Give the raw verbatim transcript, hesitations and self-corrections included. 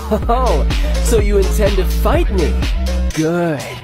Oh, so you intend to fight me? Good.